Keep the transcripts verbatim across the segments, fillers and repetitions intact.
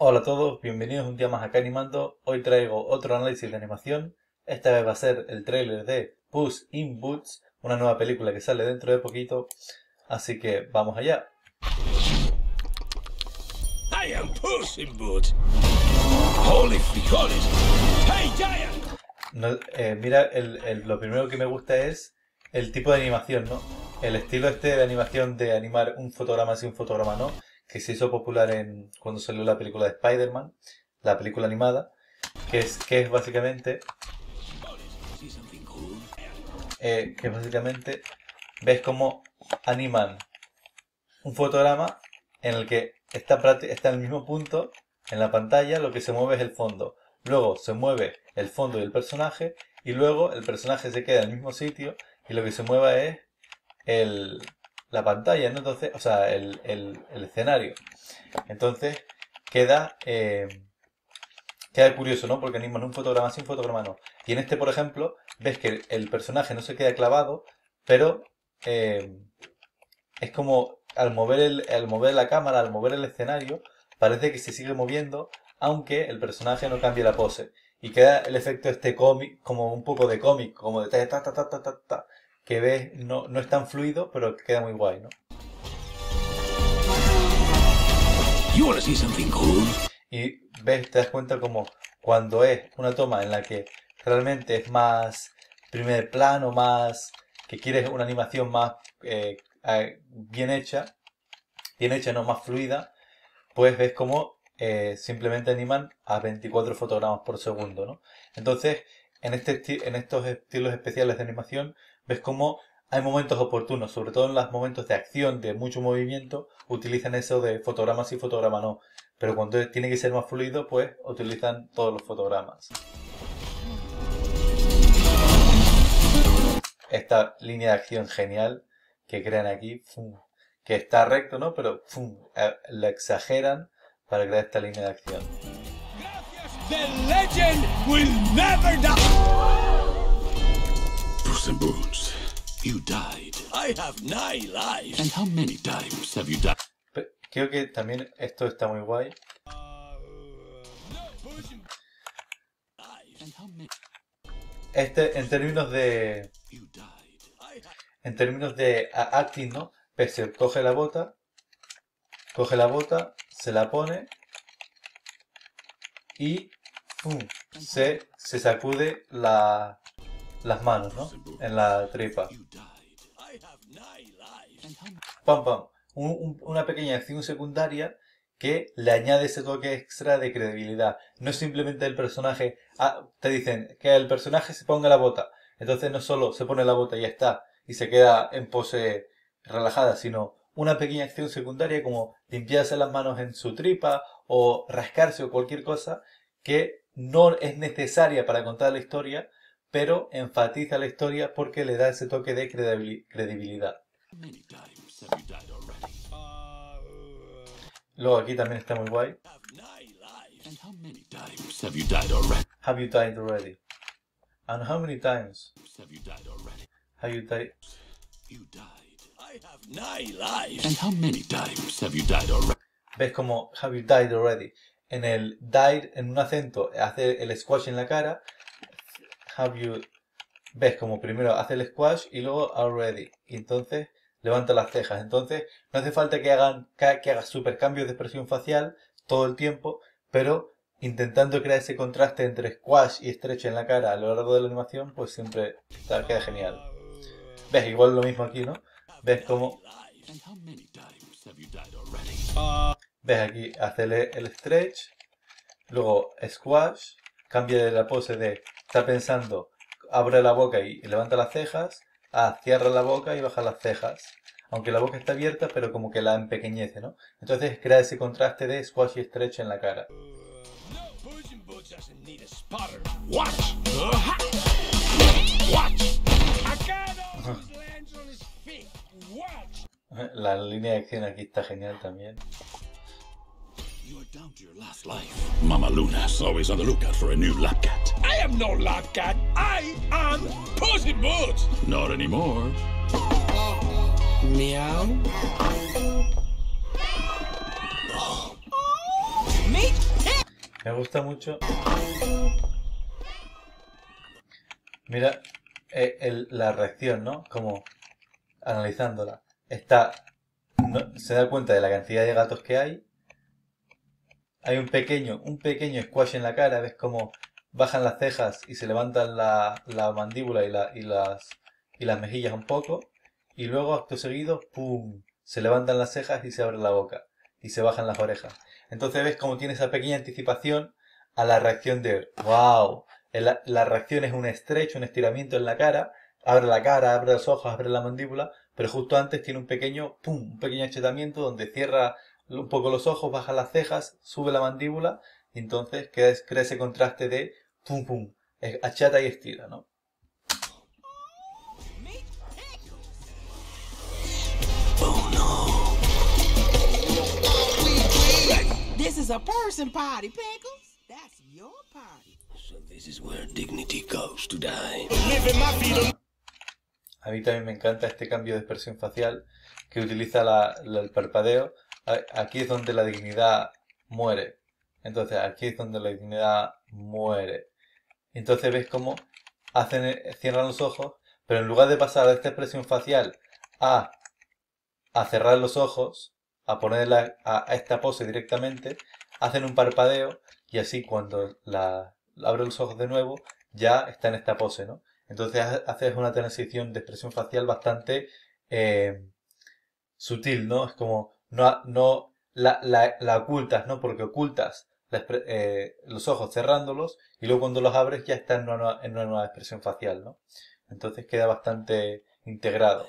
Hola a todos, bienvenidos un día más acá animando. Hoy traigo otro análisis de animación. Esta vez va a ser el tráiler de Puss in Boots, una nueva película que sale dentro de poquito. Así que vamos allá. I am Puss in Boots. Holy frijoles. Hey, Giant. No, eh, mira, el, el, lo primero que me gusta es el tipo de animación, ¿no? El estilo este de animación de animar un fotograma sí, un fotograma no, que se hizo popular en cuando salió la película de Spider-Man, la película animada, que es, que es básicamente... Eh, que básicamente ves cómo animan un fotograma en el que está, está en el mismo punto en la pantalla, lo que se mueve es el fondo. Luego se mueve el fondo y el personaje, y luego el personaje se queda en el mismo sitio y lo que se mueve es el, la pantalla, ¿no? Entonces, o sea, el, el, el escenario. Entonces queda eh, queda curioso, ¿no? Porque animan un fotograma sí, un fotograma no. Y en este, por ejemplo, ves que el personaje no se queda clavado, pero eh, es como al mover, el, al mover la cámara, al mover el escenario, parece que se sigue moviendo, aunque el personaje no cambie la pose. Y queda el efecto este cómic, como un poco de cómic, como de ta ta ta ta ta ta, que ves, no, no es tan fluido, pero queda muy guay, ¿no? You wanna see something cool? Y ves, te das cuenta como cuando es una toma en la que realmente es más primer plano, más que quieres una animación más eh, bien hecha, bien hecha, no más fluida, pues ves como eh, simplemente animan a veinticuatro fotogramas por segundo, ¿no? Entonces, en, este en estos estilos especiales de animación, ves como hay momentos oportunos, sobre todo en los momentos de acción, de mucho movimiento, utilizan eso de fotograma sí, fotograma no. Pero cuando tiene que ser más fluido, pues utilizan todos los fotogramas. Esta línea de acción genial que crean aquí, ¡fum! Que está recto, ¿no? Pero ¡fum! La exageran para crear esta línea de acción. The legend will never die. Puss in Boots, you died. I have nine lives. And how many times have you died? Creo que también esto está muy guay. Este, en términos de... En términos de acting, ¿no? Pese coge la bota, coge la bota, se la pone y ¡pum! Se, se sacude la, las manos, ¿no? En la tripa. Pam, pam. Un, un, una pequeña acción secundaria que le añade ese toque extra de credibilidad. No es simplemente el personaje... Ah, te dicen que el personaje se ponga la bota. Entonces no solo se pone la bota y ya está, y se queda en pose relajada, sino una pequeña acción secundaria como limpiarse las manos en su tripa o rascarse o cualquier cosa que no es necesaria para contar la historia, pero enfatiza la historia porque le da ese toque de credibilidad. Luego aquí también está muy guay. Have you died already? And how many times have you died already? Have you died? You died. I have nine lives. And how many times have you died already? ¿Ves como have you died already? En el died, en un acento, hace el squash en la cara. Have you... ¿Ves como primero hace el squash y luego already? Y entonces levanta las cejas. Entonces no hace falta que hagan que haga super cambios de expresión facial todo el tiempo, pero intentando crear ese contraste entre squash y stretch en la cara a lo largo de la animación, pues siempre está, queda genial. ¿Ves? Igual lo mismo aquí, ¿no? ¿Ves cómo? ¿Ves aquí? Hace el, el stretch, luego squash, cambia de la pose de está pensando, abre la boca y levanta las cejas, a cierra la boca y baja las cejas. Aunque la boca está abierta, pero como que la empequeñece, ¿no? Entonces crea ese contraste de squash y stretch en la cara. Watch. La línea de acción aquí está genial también. You're down to your last life. Mama Luna's always on the lookout for a new lap cat. I am no lap cat. I am Puss in Boots. Not anymore. Meow. Meet Me gusta mucho. Mira eh, el, la reacción, ¿no? Como analizándola. Está, no, se da cuenta de la cantidad de gatos que hay. Hay un pequeño, un pequeño squash en la cara. Ves como bajan las cejas y se levantan la, la mandíbula y, la, y, las, y las mejillas un poco. Y luego, acto seguido, ¡pum! Se levantan las cejas y se abre la boca. Y se bajan las orejas. Entonces ves como tiene esa pequeña anticipación a la reacción de ¡wow! La, la reacción es un estrecho, un estiramiento en la cara. Abre la cara, abre los ojos, abre la mandíbula. Pero justo antes tiene un pequeño ¡pum! Un pequeño achetamiento donde cierra un poco los ojos, baja las cejas, sube la mandíbula. Y entonces crea, crea ese contraste de ¡pum! ¡Pum! Achata y estira, ¿no? Oh no. This is a person party, Pickles. That's your party. So this is where dignity goes to die. A mí también me encanta este cambio de expresión facial que utiliza la, la, el parpadeo. Aquí es donde la dignidad muere. Entonces aquí es donde la dignidad muere. Entonces ves cómo hacen, cierran los ojos, pero en lugar de pasar de esta expresión facial a, a cerrar los ojos, a ponerla a, a esta pose directamente, hacen un parpadeo y así cuando la, abre los ojos de nuevo ya está en esta pose, ¿no? Entonces haces una transición de expresión facial bastante eh, sutil, ¿no? Es como no, no la, la, la ocultas, ¿no? Porque ocultas la, eh, los ojos cerrándolos y luego cuando los abres ya está en una, nueva, en una nueva expresión facial, ¿no? Entonces queda bastante integrado.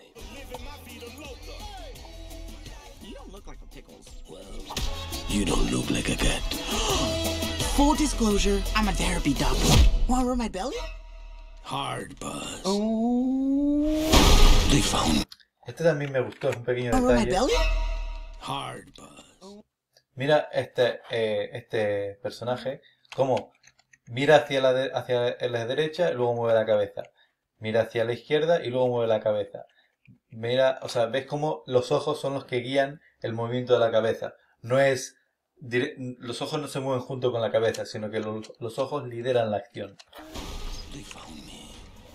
You don't look like a cat. Full disclosure, I'm a therapy dog. Wanna rub my belly? Hard buzz. Oh. They found. Este también me gustó, es un pequeño Wanna rub my detalle. belly? Hard buzz. Mira este, eh, este personaje, como mira hacia la, de, hacia la derecha y luego mueve la cabeza. Mira hacia la izquierda y luego mueve la cabeza. Mira, o sea, ves cómo los ojos son los que guían el movimiento de la cabeza. No es, los ojos no se mueven junto con la cabeza, sino que los, los ojos lideran la acción. They found me.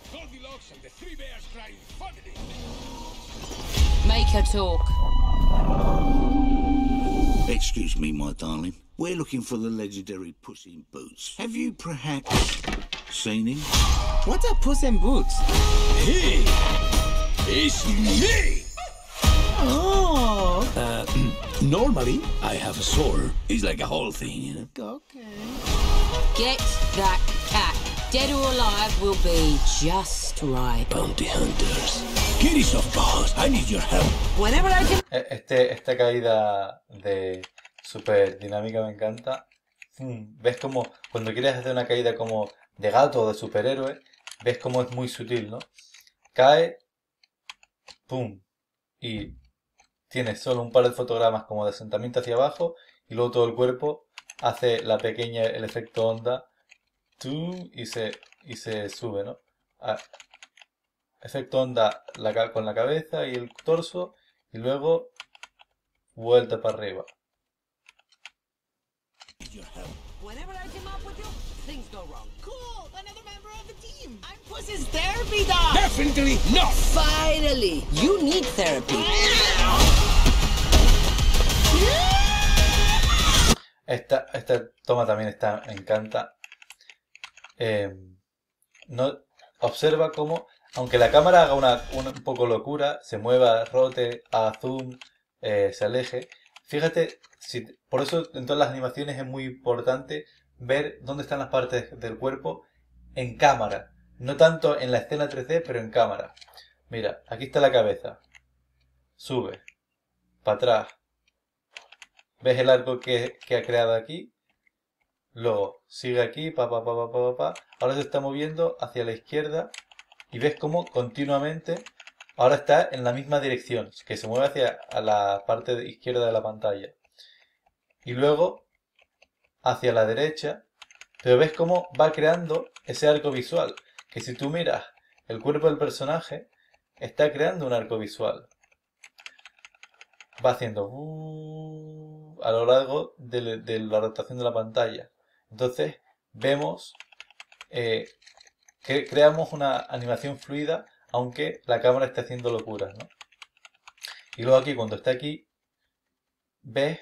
Make her talk. Excuse me, my darling. We're looking for the legendary Puss in Boots. Have you perhaps seen him? What's a Puss in Boots? He is me! Oh. Uh, normally, I have a sword. It's like a whole thing, you know? Okay. Get that cat. Dead or alive will be just right. Bounty hunters. Kitty soft paws, I need your help. Whenever I can... Este, esta caída de super dinámica me encanta. Ves como cuando quieres hacer una caída como de gato o de superhéroe, ves como es muy sutil, ¿no? Cae, pum, y tienes solo un par de fotogramas como de asentamiento hacia abajo y luego todo el cuerpo hace la pequeña, el efecto onda, tum, y se, y se sube, ¿no? Ah, efecto onda la, con la cabeza y el torso y luego vuelta para arriba. Whenever I come up with you, things go wrong. Cool, another member of the team. I'm Puss's therapy dog. Definitely not! Finally, you need therapy. Esta, esta toma también está, me encanta. Eh, no, observa cómo, aunque la cámara haga una, una un poco locura, se mueva, rote, haga zoom, eh, se aleje. Fíjate, si, por eso en todas las animaciones es muy importante ver dónde están las partes del cuerpo en cámara. No tanto en la escena tres D, pero en cámara. Mira, aquí está la cabeza. Sube. Para atrás. ¿Ves el arco que, que ha creado aquí? Luego sigue aquí, pa, pa, pa, pa, pa, pa. Ahora se está moviendo hacia la izquierda. Y ves cómo continuamente ahora está en la misma dirección, que se mueve hacia a la parte izquierda de la pantalla. Y luego hacia la derecha. Pero ves cómo va creando ese arco visual. Que si tú miras el cuerpo del personaje, está creando un arco visual. Va haciendo uh, a lo largo de, de la rotación de la pantalla. Entonces vemos eh, que creamos una animación fluida aunque la cámara esté haciendo locuras, ¿no? Y luego aquí, cuando está aquí, ves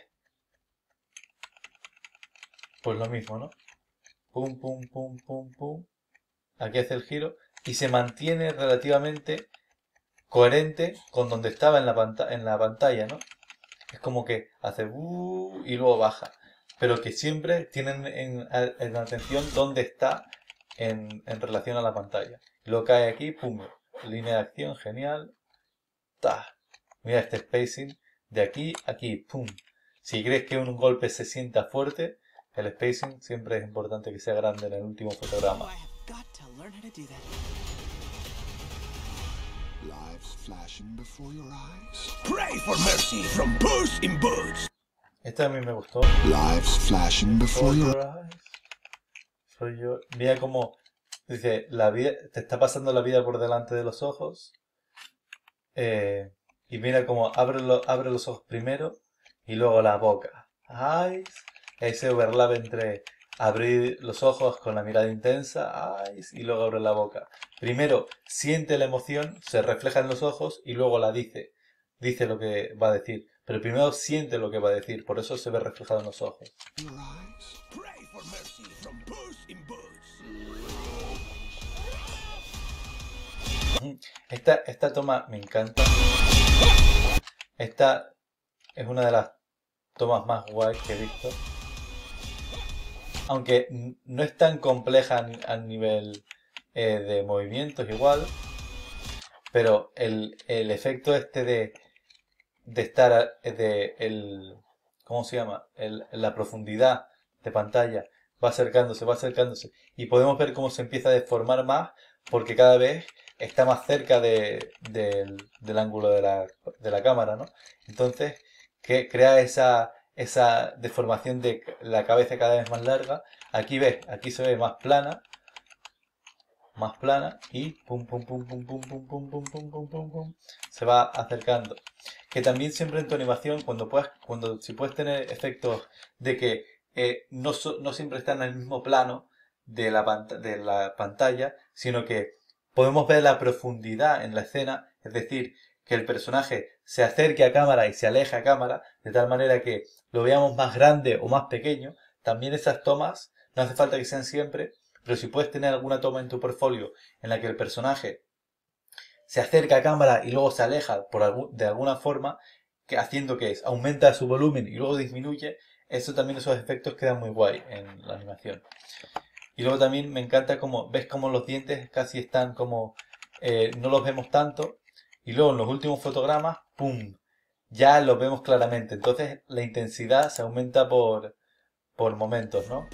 pues lo mismo, ¿no? Pum, pum, pum, pum, pum. Aquí hace el giro y se mantiene relativamente coherente con donde estaba en la, panta en la pantalla, ¿no? Es como que hace uh, y luego baja, pero que siempre tienen en, en atención dónde está en, en relación a la pantalla. Y luego cae aquí, pum, línea de acción, genial. Ta. Mira este spacing de aquí a aquí, pum. Si crees que un golpe se sienta fuerte, el spacing siempre es importante que sea grande en el último fotograma. Lives flashing before your eyes. Pray for mercy from Puss in Boots. Este a mí me gustó. Lives flashing before your eyes. Soy yo. Mira cómo dice, la vida, te está pasando la vida por delante de los ojos. Eh, y mira cómo abre, lo, abre los ojos primero y luego la boca. Eyes. Ese overlap entre abrir los ojos con la mirada intensa, eyes, y luego abre la boca. Primero siente la emoción, se refleja en los ojos y luego la dice. Dice lo que va a decir. Pero primero siente lo que va a decir, por eso se ve reflejado en los ojos. Esta, esta toma me encanta. Esta es una de las tomas más guays que he visto. Aunque no es tan compleja a nivel eh, de movimientos igual. Pero el, el efecto este de, de estar, de el, ¿cómo se llama? El, la profundidad de pantalla va acercándose, va acercándose. Y podemos ver cómo se empieza a deformar más porque cada vez está más cerca de, de, del ángulo de la, de la cámara, ¿no? Entonces, que crea esa, esa deformación de la cabeza cada vez más larga. Aquí ves, aquí se ve más plana. Más plana y pum pum pum pum pum pum pum pum pum pum pum pum se va acercando. Que también siempre en tu animación, cuando puedas, cuando si puedes tener efectos de que eh, no, so, no siempre están en el mismo plano de la, pant de la pantalla, sino que podemos ver la profundidad en la escena, es decir, que el personaje se acerque a cámara y se aleje a cámara, de tal manera que lo veamos más grande o más pequeño. También esas tomas, no hace falta que sean siempre, pero si puedes tener alguna toma en tu portfolio en la que el personaje se acerca a cámara y luego se aleja por algún, de alguna forma, que haciendo que aumenta su volumen y luego disminuye, eso también, esos efectos quedan muy guay en la animación. Y luego también me encanta como ves como los dientes casi están como, eh, no los vemos tanto, y luego en los últimos fotogramas, ¡pum!, ya los vemos claramente. Entonces la intensidad se aumenta por, por momentos, ¿no?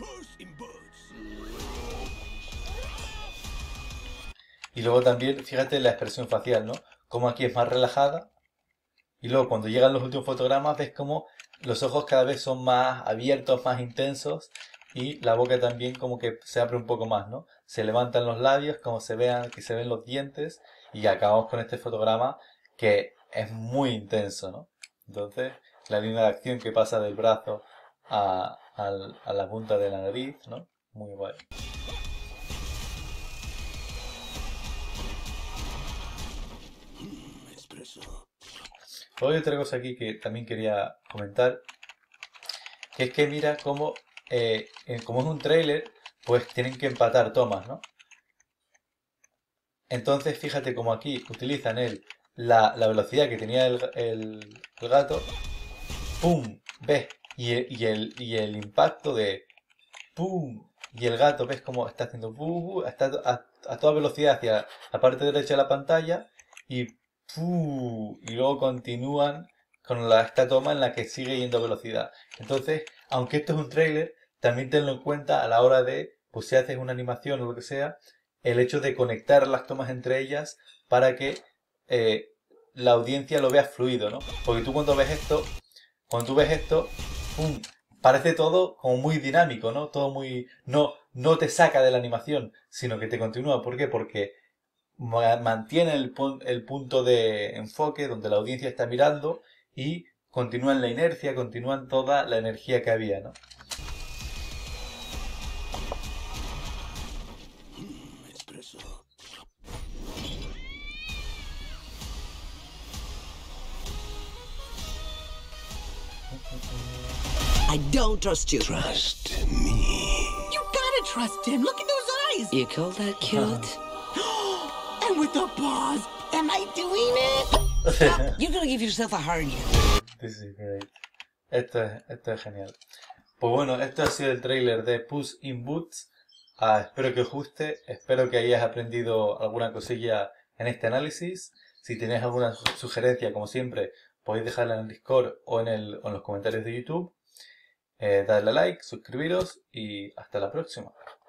Y luego también, fíjate la expresión facial, ¿no? Como aquí es más relajada. Y luego cuando llegan los últimos fotogramas ves como los ojos cada vez son más abiertos, más intensos. Y la boca también como que se abre un poco más, ¿no? Se levantan los labios, como se vean, que se ven los dientes. Y acabamos con este fotograma que es muy intenso, ¿no? Entonces, la línea de acción que pasa del brazo a, a, a la punta de la nariz, ¿no? Muy guay. Luego hay otra cosa aquí que también quería comentar, que es que mira cómo, eh, como es un tráiler, pues tienen que empatar tomas, ¿no? Entonces fíjate como aquí utilizan el, la, la velocidad que tenía el, el, el gato, ¡pum!, ves, y el, y, el, y el impacto de ¡pum!, y el gato, ves cómo está haciendo ¡pum!, está a, a toda velocidad hacia la parte derecha de la pantalla y ¡pum!, y luego continúan con la, esta toma en la que sigue yendo a velocidad. Entonces, aunque esto es un tráiler, también tenlo en cuenta a la hora de, pues si haces una animación o lo que sea, el hecho de conectar las tomas entre ellas para que eh, la audiencia lo vea fluido, ¿no? Porque tú cuando ves esto, cuando tú ves esto, ¡pum!, parece todo como muy dinámico, ¿no? Todo muy, no, no te saca de la animación, sino que te continúa. ¿Por qué? Porque mantiene el, el punto de enfoque donde la audiencia está mirando y continúa en la inercia, continúa en toda la energía que había, ¿no? I don't trust you. Trust me. You gotta trust him. Look at those eyes. You call that cute? And with the paws. Am I doing it? Stop. You're gonna give yourself a hernia. This is great. Esto es, esto es genial. Pues bueno, esto ha sido el tráiler de Puss in Boots. Ah, espero que os guste. Espero que hayáis aprendido alguna cosilla en este análisis. Si tenéis alguna su- sugerencia, como siempre, podéis dejarla en el Discord o en, el, o en los comentarios de YouTube. Eh, dadle a like, suscribiros y hasta la próxima.